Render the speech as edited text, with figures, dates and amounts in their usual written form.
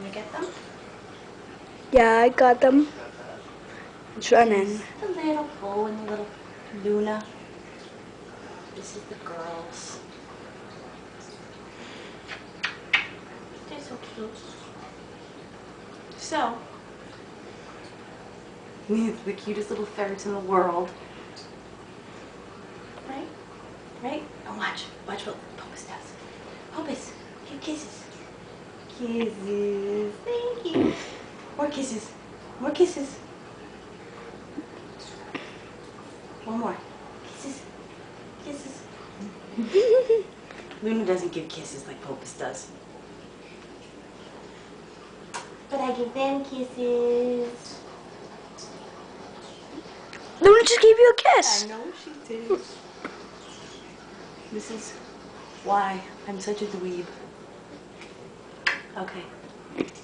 Can you get them? Yeah, I got them. It's running. The little bow and the little Luna. This is the girls. They're so cute. So, these are the cutest little ferrets in the world. Right? Right? Now watch what Popus does. Popus, give kisses. Kisses. Thank you. More kisses. More kisses. One more. Kisses. Kisses. Luna doesn't give kisses like Popus does. But I give them kisses. Luna just gave you a kiss. I know she did. This is why I'm such a dweeb. Okay.